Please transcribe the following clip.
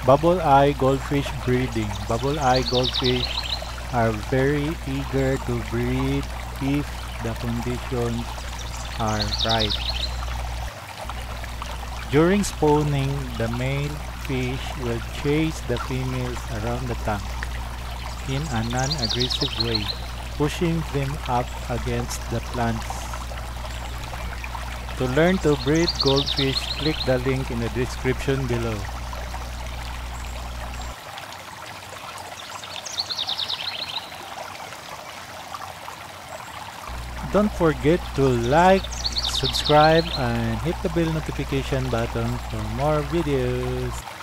Bubble Eye Goldfish breeding. Bubble Eye Goldfish are very eager to breed if the conditions are right. During spawning, the male fish will chase the females around the tank in a non-aggressive way, pushing them up against the plants. To learn to breed goldfish, click the link in the description below. Don't forget to like, subscribe, and hit the bell notification button for more videos.